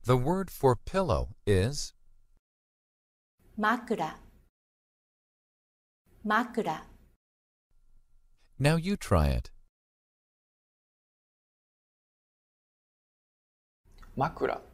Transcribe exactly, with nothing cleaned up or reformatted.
The word for pillow is makura, makura. Now you try it. Makura.